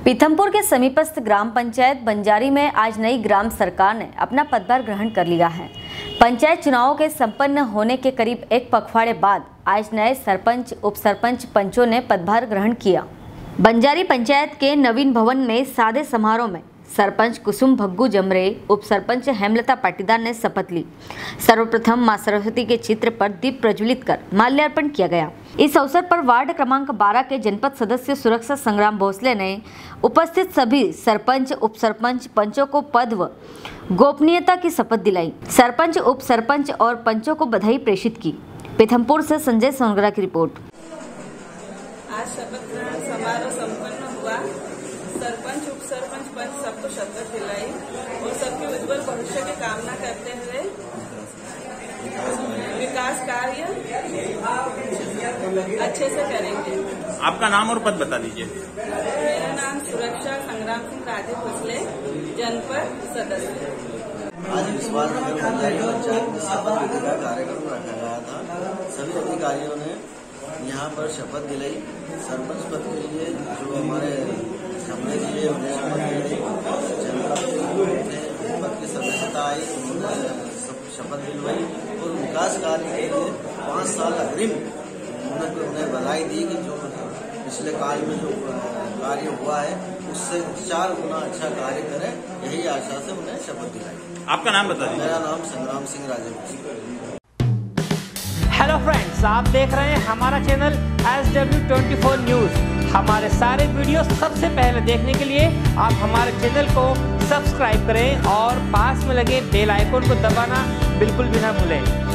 पीथमपुर के समीपस्थ ग्राम पंचायत बंजारी में आज नई ग्राम सरकार ने अपना पदभार ग्रहण कर लिया है। पंचायत चुनावों के संपन्न होने के करीब एक पखवाड़े बाद आज नए सरपंच, उप सरपंच, पंचों ने पदभार ग्रहण किया। बंजारी पंचायत के नवीन भवन में सादे समारोह में सरपंच कुसुम भग्गू जमरे, उप सरपंच हेमलता पाटीदार ने शपथ ली। सर्वप्रथम मां सरस्वती के चित्र पर दीप प्रज्वलित कर माल्यार्पण किया गया। इस अवसर पर वार्ड क्रमांक 12 के जनपद सदस्य सुरक्षा संग्राम भोसले ने उपस्थित सभी सरपंच, उप सरपंच, पंचों को पद व गोपनीयता की शपथ दिलाई। सरपंच, उप सरपंच और पंचों को बधाई प्रेषित की। पीथमपुर से संजय सोनगरा की रिपोर्ट। आज शपथ ग्रहण समारोह संपन्न हुआ। सरपंच, उप सरपंच, पंच सबको शपथ दिलाई और सबके उज्जवल भविष्य की कामना करते हुए विकास कार्य अच्छे से करेंगे। आपका नाम और पद बता दीजिए। मेरा नाम सुरक्षा संग्राम सिंह राजे भोसले, जनपद सदस्य। आज विश्वास नगर पंचायत में शपथ विधि का कार्यक्रम रखा गया था। सभी अधिकारियों ने यहाँ पर शपथ दिलाई। सरपंच पद के लिए जो हमारे सामने के लिए पद की सदस्यता आई, उन्होंने शपथ दिलवाई और विकास कार्य के लिए 5 साल अग्रिम उन्हें बधाई दी कि जो पिछले काल में जो कार्य हुआ है उससे 4 गुना अच्छा कार्य करें, यही आशा से उन्हें शपथ दिलाई। आपका नाम बता दीजिए। मेरा नाम संग्राम सिंह राजे। हेलो फ्रेंड्स, आप देख रहे हैं हमारा चैनल SW24 न्यूज। हमारे सारे वीडियो सबसे पहले देखने के लिए आप हमारे चैनल को सब्सक्राइब करें और पास में लगे बेल आइकन को दबाना बिल्कुल भी ना भूलें।